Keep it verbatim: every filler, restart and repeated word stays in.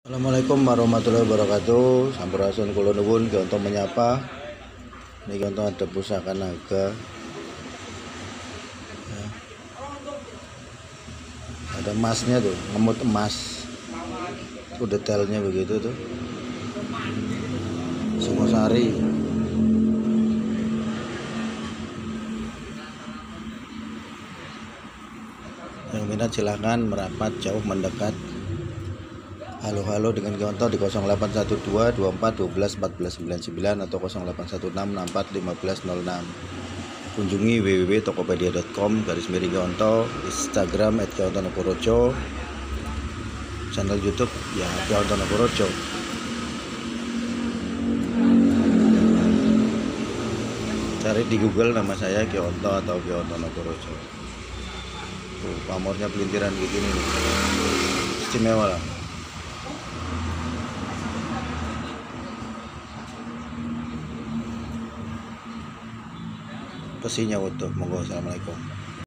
Assalamualaikum warahmatullahi wabarakatuh. Sampurasun kula nuwun ki untuk menyapa. Niki untuk ada pusaka naga. Ya. Ada emasnya tuh, ngemut emas. Tuh detailnya begitu tuh. Singosari. Yang minat silahkan merapat jauh mendekat. Halo-halo dengan Kionto di nol delapan satu dua dua empat satu dua empat empat sembilan sembilan atau nol delapan satu enam enam empat lima nol enam. Kunjungi w w w titik tokopedia titik com garis miring Kionto, Instagram et kionto noporojo, channel YouTube ya Kionto Noporojo. Cari di Google nama saya Kionto atau Kionto Noporojo. Tuh, pamornya pelintiran kayak gini nih. Istimewa lah. Besinya utuh. Monggo, assalamualaikum.